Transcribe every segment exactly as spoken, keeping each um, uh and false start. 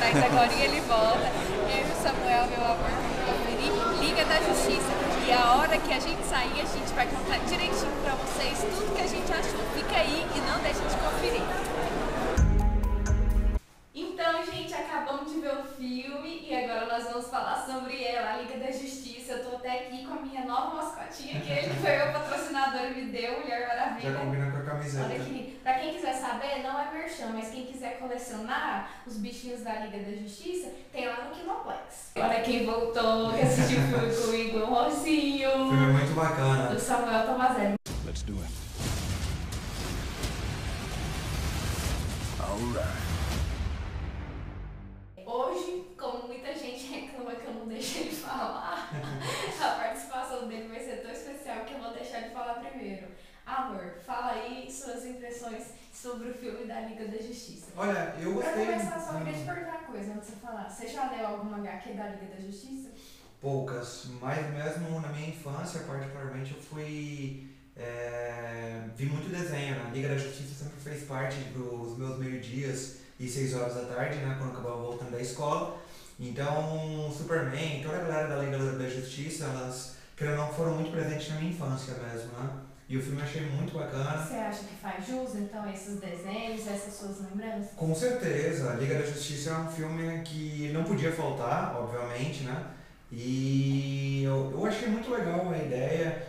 mas agora ele volta. Eu e o Samuel, meu amor, vamos conferir Liga da Justiça. E a hora que a gente sair, a gente vai contar direitinho pra vocês tudo que a gente achou. Fica aí e não deixa de conferir. Então, gente, acabamos de ver o filme e agora nós vamos falar sobre ela, a Liga da Justiça. Eu tô até aqui com a minha nova mascotinha, que ele foi o patrocinador e me deu, Mulher Maravilha. Já combina com a camiseta. Olha que lindo. Pra quem quiser saber, não é merchan, mas quem quiser colecionar os bichinhos da Liga da Justiça, tem lá no Kinoplex. Olha quem voltou, que assistiu o filme comigo, o Rocinho. O filme é muito bacana. O Samuel Tomazelli. Let's do it. All right. Hoje, como muita gente reclama que eu não deixo ele falar, a participação dele vai ser tão especial que eu vou deixar ele falar primeiro. Amor, fala aí suas impressões sobre o filme da Liga da Justiça. Olha, eu Pra gostei. começar, só queria te Hum, perguntar uma coisa antes de você falar. Você já leu alguma agá quê da Liga da Justiça? Poucas, mas mesmo na minha infância, particularmente, eu fui. É, vi muito desenho, né? A Liga da Justiça sempre fez parte dos meus meio-dias e seis horas da tarde, né? Quando eu acabava voltando da escola. Então, Superman, toda a galera da Liga da Justiça, elas, querendo ou não, foram muito presentes na minha infância mesmo, né? E o filme eu achei muito bacana. Você acha que faz jus, então, a esses desenhos, essas suas lembranças? Com certeza, a Liga da Justiça é um filme que não podia faltar, obviamente, né? E eu, eu achei muito legal a ideia,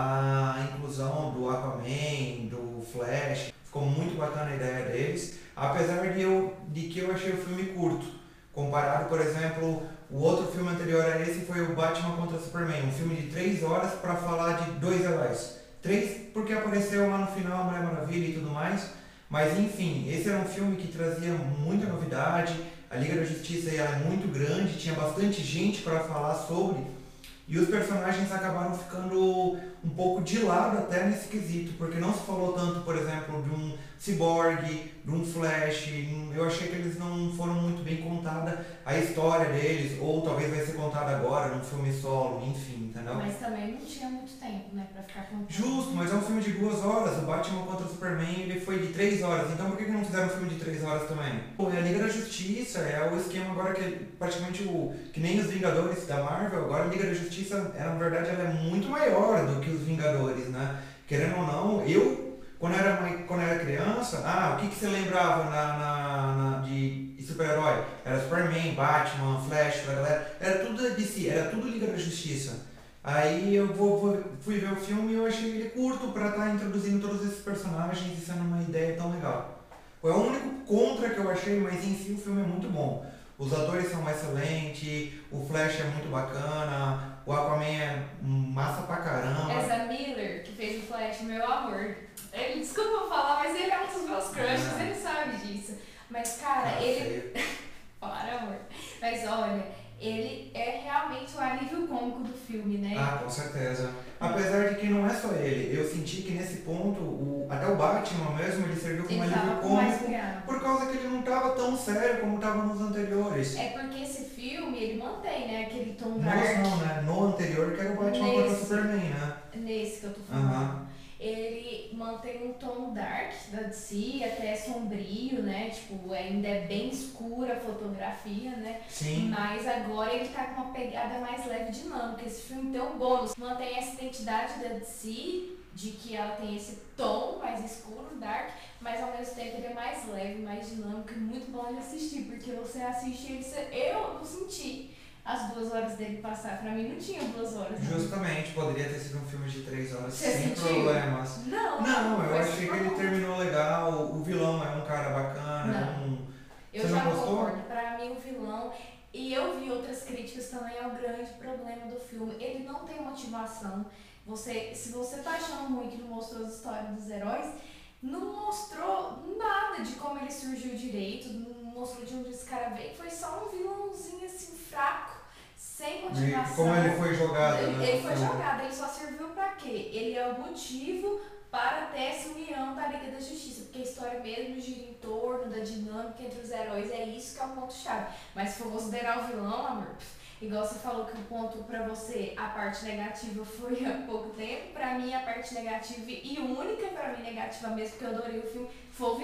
a inclusão do Aquaman, do Flash, ficou muito bacana a ideia deles, apesar de, eu, de que eu achei o filme curto, comparado, por exemplo, o outro filme anterior a esse foi o Batman contra Superman, um filme de três horas para falar de dois heróis. Três porque apareceu lá no final a Mulher Maravilha e tudo mais, mas enfim, esse era um filme que trazia muita novidade, a Liga da Justiça ela é muito grande, tinha bastante gente para falar sobre, e os personagens acabaram ficando um pouco de lado até nesse quesito, porque não se falou tanto, por exemplo, de um Cyborg, de um Flash, eu achei que eles não foram muito bem contada a história deles, ou talvez vai ser contada agora num filme solo, enfim, entendeu? Mas também não tinha muito tempo, né, pra ficar contando. Justo, mas é um filme de duas horas, o Batman contra o Superman ele foi de três horas, então por que que não fizeram um filme de três horas também? Pô, e a Liga da Justiça é o esquema agora que é praticamente o, que nem os Vingadores da Marvel, agora a Liga da Justiça, ela, na verdade, ela é muito maior do que os Vingadores, né? Querendo ou não, eu, quando eu era, mai- quando eu era criança, ah, o que que você lembrava na, na, na- de super-herói? Era Superman, Batman, Flash, a galera, era tudo da D C, era tudo Liga da Justiça. Aí eu vou, vou- fui ver o filme e eu achei ele curto pra estar introduzindo todos esses personagens e sendo uma ideia tão legal. Foi o único contra que eu achei, mas em si o filme é muito bom. Os atores são excelentes, o Flash é muito bacana, o Aquaman é massa pra caramba. Ezra Miller, que fez o Flash, meu amor. Ele, desculpa eu falar, mas ele é um dos meus crushes, Ah. ele sabe disso. Mas, cara, Ah, ele. sei. Para, amor. Mas olha, ele é realmente o alívio cômico do filme, né? Ah, com certeza. Apesar de que não é só ele, eu senti que nesse ponto, o, até o Batman mesmo, ele serviu como Ele alívio tava com mais cômico, piada. por causa que ele não tava tão sério como tava nos anteriores. É porque esse filme, ele mantém, né, aquele tom Nos dark. não, né? No anterior que era o Batman contra o Nesse. Superman, né? Nesse que eu tô falando. Aham. Ele mantém um tom dark da D C, até sombrio, né? Tipo, ainda é bem escura a fotografia, né? Sim. Mas agora ele tá com uma pegada mais leve e dinâmica. Esse filme tem um bônus. Mantém essa identidade da D C, de que ela tem esse tom mais escuro, dark, mas ao mesmo tempo ele é mais leve, mais dinâmico e muito bom de assistir, porque você assiste ele, você- eu não senti as duas horas dele passar. Pra mim não tinha duas horas. né? Justamente, poderia ter sido um filme de três horas Você sem sentiu? problemas. Não, Não, eu foi achei que super ele bom. terminou legal, o vilão é um cara bacana, Não. um... Eu Você já não gostou? concordo. Pra mim, o vilão. E eu vi outras críticas também ao grande problema do filme. Ele não tem motivação. Você, se você tá achando ruim que não mostrou as histórias dos heróis, não mostrou nada de como ele surgiu direito, não mostrou de onde esse cara veio. Foi só um vilãozinho assim, fraco, sem E motivação. como ele foi jogado, Ele, né? ele no foi filme. jogado, ele só serviu pra quê? Ele é o motivo para ter essa união da Liga da Justiça, porque a história mesmo gira em torno da dinâmica entre os heróis, é isso que é o ponto-chave. Mas se for considerar o vilão, amor, igual você falou que o ponto pra você, a parte negativa foi há pouco tempo, pra mim a parte negativa e única pra mim negativa mesmo, que eu adorei o filme, foi o vilão.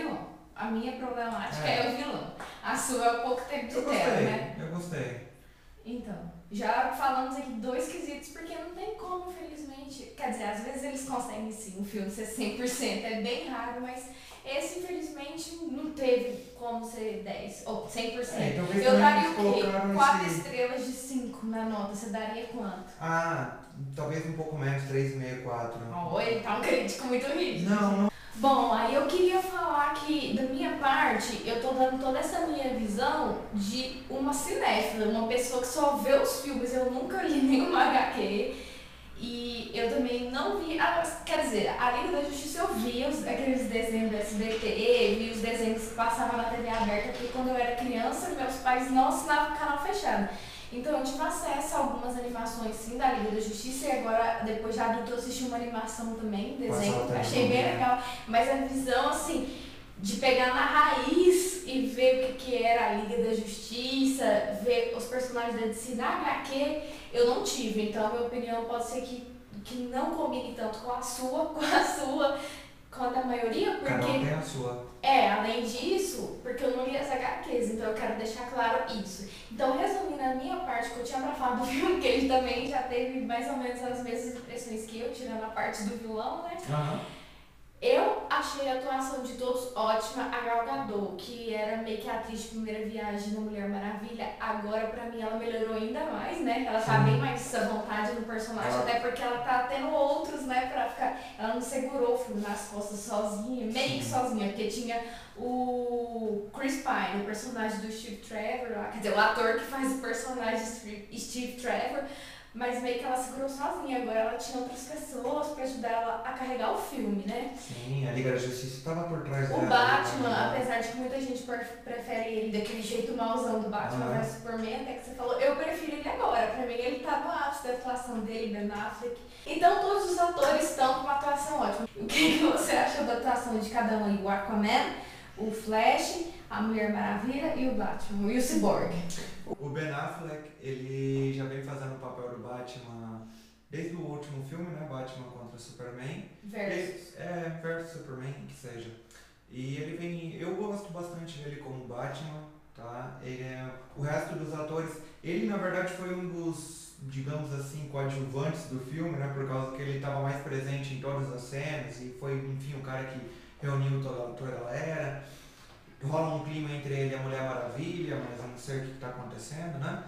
a minha problemática É. é, o vilão. A sua é o pouco tempo de Eu tela, gostei, né? eu gostei. Então, já falamos aqui dois quesitos, porque não tem como, infelizmente. Quer dizer, às vezes eles conseguem sim um filme ser cem por cento, é bem raro, mas esse infelizmente não teve como ser dez ou cem por cento. É, talvez Eu também daria eles o quê? colocaram quatro esse- estrelas de cinco na nota, você daria quanto? Ah, talvez um pouco menos, três vírgula cinco, quatro. Oh, ele tá um crítico muito rígido. Não, não. Bom, aí eu queria falar que, da minha parte, eu tô dando toda essa minha visão de uma cinéfila, uma pessoa que só vê os filmes, eu nunca li nenhuma H Q, e eu também não vi, ah, quer dizer, a Liga da Justiça eu vi os, aqueles desenhos do S B T, vi os desenhos que passavam na T V aberta, porque quando eu era criança, meus pais não assinavam o canal fechado. Então eu tive acesso a algumas animações sim da Liga da Justiça e agora, depois de adulto, eu assisti uma animação também, desenho, Passava achei bem também. legal. Mas a visão, assim, de pegar na raiz e ver o que, que era a Liga da Justiça, ver os personagens da D C na H Q, eu não tive. Então a minha opinião pode ser que, que não combine tanto com a sua, com a sua, quanto a maioria, Cada um porque... tem a sua. É, além disso, porque eu não li as H Qs, então eu quero deixar claro isso. Então, resumindo a minha parte, que eu tinha pra falar do filme, que ele também já teve mais ou menos as mesmas impressões que eu, tirando a parte do vilão, né? Aham. Eu achei a atuação de todos ótima. A Gal Gadot, que era meio que a atriz de primeira viagem na Mulher Maravilha, agora pra mim ela melhorou ainda mais, né? Ela tá Sim. bem mais à vontade no personagem, Ela- até porque ela tá tendo outros, né, pra ficar... Ela não segurou o filme nas costas sozinha, meio que Sim. sozinha, porque tinha o Chris Pine, o personagem do Steve Trevor, lá, quer dizer, o ator que faz o personagem Steve Steve Trevor, mas meio que ela segurou sozinha, agora ela tinha outras pessoas pra ajudar ela a carregar o filme, né? Sim, a Liga da Justiça estava por trás O dela. Batman, né? apesar de que muita gente per- prefere ele daquele jeito mauzão do Batman Aham. vs Superman, até que você falou, eu prefiro ele agora. Pra mim, ele tá no ápice da atuação dele, Ben Affleck. Então, todos os atores estão com uma atuação ótima. O que, que você achou da atuação de cada um aí? O Aquaman, o Flash, a Mulher Maravilha e o Batman, e o Cyborg. O Ben Affleck, ele já vem fazendo o papel do Batman desde o último filme, né? Batman contra Superman. Versus. Ele- é, versus Superman, que seja. E ele vem. Eu gosto bastante dele como Batman, tá? Ele é, o resto dos atores. Ele, na verdade, foi um dos, digamos assim, coadjuvantes do filme, né? Por causa que ele estava mais presente em todas as cenas e foi, enfim, o cara que reuniu toda, toda a galera. Rola um clima entre ele e a Mulher Maravilha, mas eu não sei o que está acontecendo, né?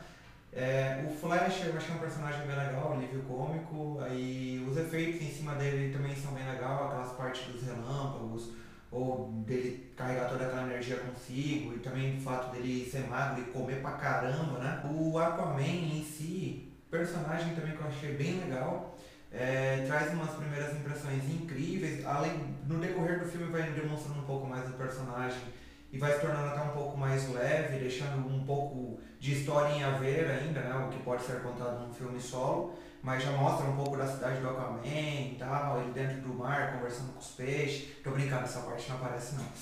É, o Flash eu achei um personagem bem legal, alívio cômico, aí os efeitos em cima dele também são bem legais, aquelas partes dos relâmpagos, ou dele carregar toda aquela energia consigo, e também o fato dele ser magro e comer pra caramba, né? O Aquaman em si, personagem também que eu achei bem legal, é, traz umas primeiras impressões incríveis, além, no decorrer do filme vai demonstrando um pouco mais do personagem, e vai se tornando até um pouco mais leve, deixando um pouco de história em haver ainda, né? O que pode ser contado num filme solo, mas já mostra um pouco da cidade do Aquaman e tal, ele dentro do mar, conversando com os peixes. Tô brincando, essa parte não aparece não.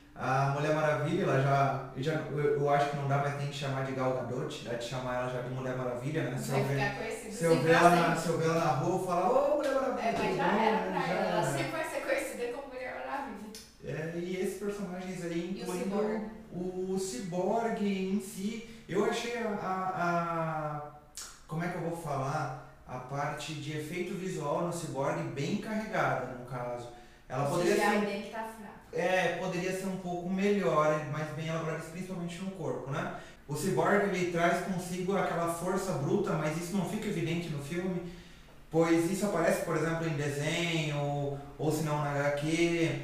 A Mulher Maravilha, ela já, eu, já eu, eu acho que não dá mais nem de chamar de Gal Gadot, dá de chamar ela já de Mulher Maravilha, né? Se Vai eu ver, ficar conhecida se eu sempre ver ela na, assim. se eu ver ela na rua, eu falo, ô Mulher Maravilha, É, mas tudo já bom? era pra Já ela, ela era. sempre vai ser conhecida como Mulher Maravilha. É, e esses personagens aí, E o incluindo Cyborg? o Cyborg em si, eu achei a, a, a- como é que eu vou falar, a parte de efeito visual no Cyborg bem carregada, no caso. Ela O poderia C G I ser, dele tá fraco. é, poderia ser um pouco melhor, mais bem elaborada, principalmente no corpo, né? O Cyborg, ele traz consigo aquela força bruta, mas isso não fica evidente no filme, pois isso aparece, por exemplo, em desenho, ou, ou se não na H Q.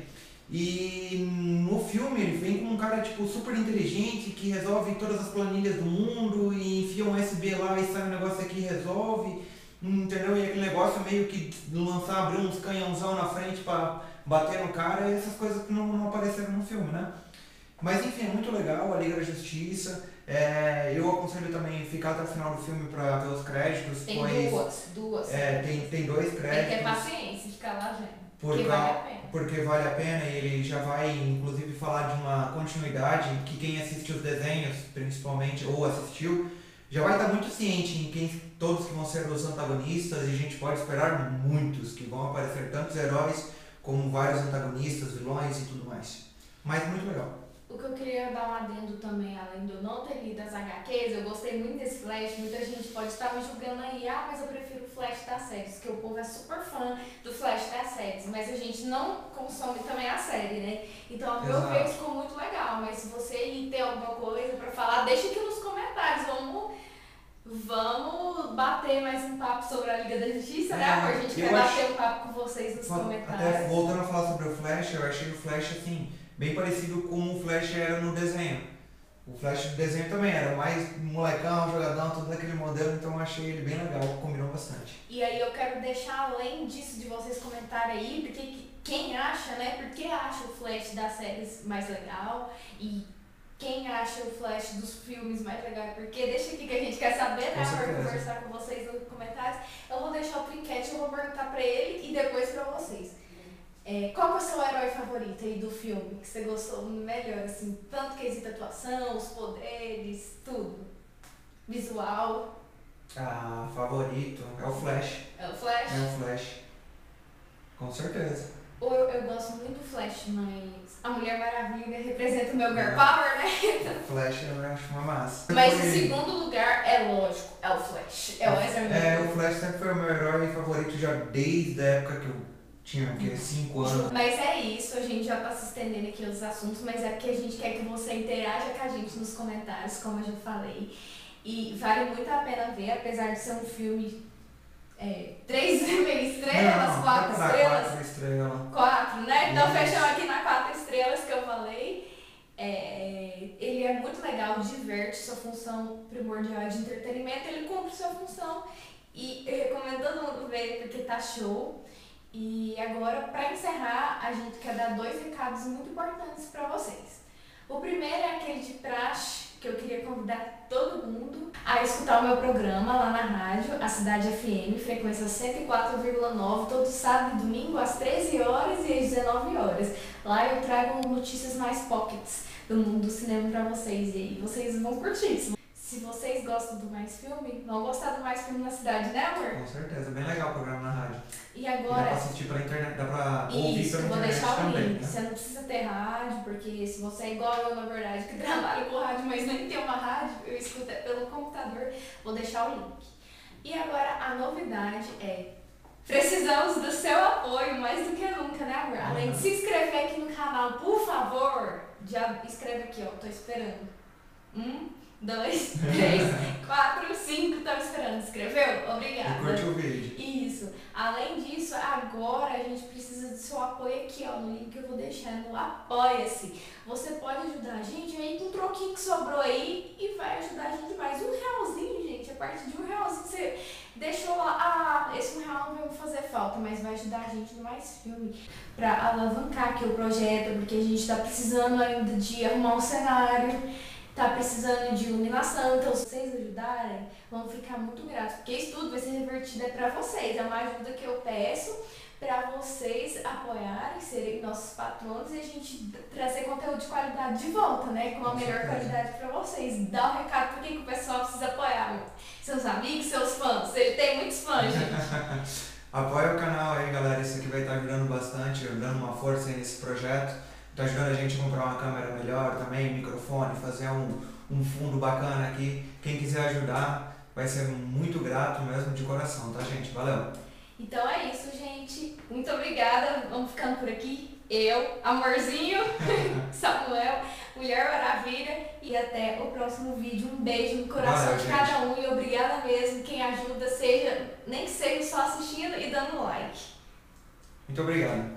E no filme ele vem com um cara tipo super inteligente que resolve todas as planilhas do mundo e enfia um U S B lá e sai um negócio aqui e resolve, entendeu? E aquele negócio meio que lançar, abrir uns canhãozão na frente pra bater no cara e essas coisas que não, não apareceram no filme, né? Mas enfim, é muito legal a Liga da Justiça. É, eu aconselho também ficar até o final do filme pra ver os créditos, Tem pois duas, duas. é, tem, tem dois Tem que ter créditos. paciência de ficar lá vendo. Por Porque cau- vale a pena. Porque vale a pena e ele já vai inclusive falar de uma continuidade que quem assistiu os desenhos, principalmente, ou assistiu, já vai estar muito ciente em quem todos que vão ser os antagonistas e a gente pode esperar muitos, que vão aparecer tantos heróis como vários antagonistas, vilões e tudo mais. mas muito legal. O que eu queria dar um adendo também, além de eu não ter lido as agá quês, eu gostei muito desse Flash. Muita gente pode estar me julgando aí, ah, mas eu prefiro o Flash das séries, porque o povo é super fã do Flash das séries, mas a gente não consome também a série, né? Então, ao meu ver, ficou muito legal, mas se você ir ter alguma coisa pra falar, deixa aqui nos comentários, vamos, vamos bater mais um papo sobre a Liga da Justiça, é, né, amor? A gente quer bater acho... um papo com vocês nos comentários. Até voltando a falar sobre o Flash, eu achei o Flash, assim, bem parecido com o Flash era no desenho. O Flash do desenho também era mais molecão, jogadão, tudo daquele modelo, então eu achei ele bem legal, combinou bastante. E aí eu quero deixar, além disso, de vocês comentarem aí, porque quem acha, né, por que acha o Flash das séries mais legal e quem acha o Flash dos filmes mais legal, porque deixa aqui que a gente quer saber, né, para conversar com vocês nos comentários. Eu vou deixar o trinquete, eu vou perguntar pra ele e depois pra vocês. É, qual que é o seu herói favorito aí do filme, que você gostou melhor, assim, tanto quesito atuação, os poderes, tudo, visual? Ah, favorito é o Flash. É o Flash? É o Flash, com certeza. Eu, eu gosto muito do Flash, mas a Mulher Maravilha representa o meu girl power, né? O Flash eu acho uma massa. Mas o segundo lugar, é lógico, é o Flash, é o Ezra Miller. É, o Flash sempre foi o meu herói favorito já desde a época que eu tinha o quê? cinco anos. Mas é isso, a gente já tá se estendendo aqui aos assuntos, mas é porque a gente quer que você interaja com a gente nos comentários, como eu já falei. E vale muito a pena ver, apesar de ser um filme é, três estrelas, não, quatro estrelas. Quatro estrelas. Quatro, né? Então Isso. fechamos aqui na quatro estrelas que eu falei. É, ele é muito legal, diverte, sua função primordial é de entretenimento, ele cumpre sua função. E eu recomendo todo mundo ver porque tá show. E agora, para encerrar, a gente quer dar dois recados muito importantes para vocês. O primeiro é aquele de praxe, que eu queria convidar todo mundo a escutar o meu programa lá na rádio, a Cidade F M, frequência cento e quatro vírgula nove, todo sábado e domingo às treze horas e às dezenove horas. Lá eu trago notícias mais pockets do mundo do cinema para vocês e aí vocês vão curtir. Se vocês gostam do Mais Filme, vão gostar do Mais Filme na Cidade, né, amor? Com certeza, bem legal o programa na rádio. E agora... E dá pra assistir pela internet, dá pra ouvir isso, pela vou internet deixar o também, link. né? Você não precisa ter rádio, porque se você é igual eu, na verdade, que trabalho com rádio, mas nem tem uma rádio, eu escuto pelo computador, vou deixar o link. E agora, a novidade é... Precisamos do seu apoio mais do que nunca, né, amor? Além de se inscrever aqui no canal, por favor, já escreve aqui, ó, tô esperando. Um... dois, três, quatro, cinco, estamos esperando. Escreveu? Obrigada. E curte o vídeo. Isso. Além disso, agora a gente precisa do seu apoio aqui, ó, no link que eu vou deixar no Apoia-se. Você pode ajudar a gente aí com um troquinho que sobrou aí e vai ajudar a gente mais. Um realzinho, gente, a partir de um realzinho você deixou lá, ah, esse um real não vai me fazer falta, mas vai ajudar a gente no Mais Filme pra alavancar aqui o projeto, porque a gente tá precisando ainda de arrumar um cenário. Tá precisando de iluminação, então se vocês ajudarem, vamos ficar muito gratos, porque isso tudo vai ser revertido é para vocês, é uma ajuda que eu peço para vocês apoiarem, serem nossos patronos e a gente trazer conteúdo de qualidade de volta, né, com a melhor qualidade para vocês. Dá um recado para quem que o pessoal precisa apoiar, seus amigos, seus fãs, você tem muitos fãs, gente. Apoia o canal aí, galera, isso aqui vai estar ajudando bastante, dando uma força aí nesse projeto. Tá ajudando a gente a comprar uma câmera melhor também, microfone, fazer um, um fundo bacana aqui. Quem quiser ajudar vai ser muito grato mesmo de coração, tá, gente? Valeu! Então é isso, gente. Muito obrigada. Vamos ficando por aqui. Eu, Amorzinho, Samuel, Mulher Maravilha. E até o próximo vídeo. Um beijo no coração Valeu, de gente. cada um. E obrigada mesmo. Quem ajuda, seja, nem que seja só assistindo e dando like. Muito obrigado.